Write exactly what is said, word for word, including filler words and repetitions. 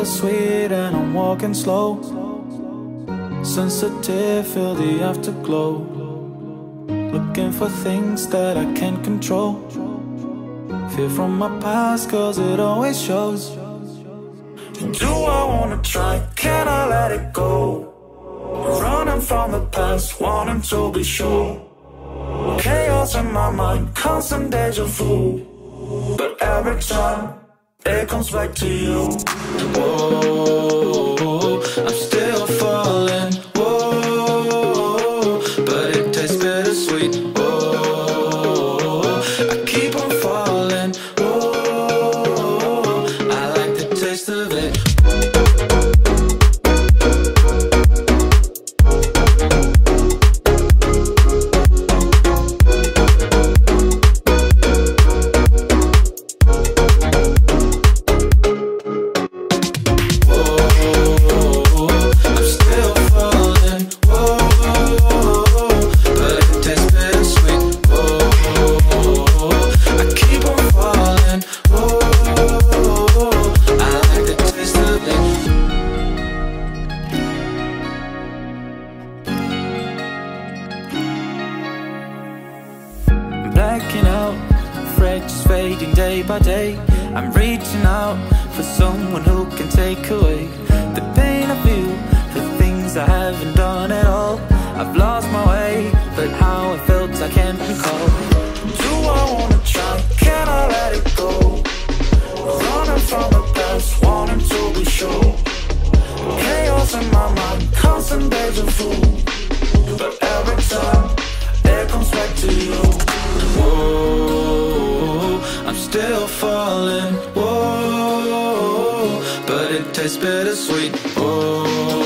bittersweet and I'm walking slow. Sensitive, feel the afterglow. Looking for things that I can't control. Fear from my past cause it always shows. Do I wanna try? Can I let it go? Running from the past, wanting to be sure. Chaos in my mind, constant deja vu. But every time, it comes back to you. Whoa, I'm still falling. Whoa, but it tastes bittersweet. Whoa, I keep on falling. Whoa, I like the taste of it. Blacking out, fractures fading day by day. I'm reaching out for someone who can take away the pain I feel, the things I haven't done at all. I've lost my way, but how I felt I can't recall. Do I wanna try? Can I let it go? Running from the past, wanting to be sure. Chaos in my mind, constant deja vu. But every time, it comes back to you. Whoa, I'm still falling. Whoa, but it tastes bittersweet. Whoa.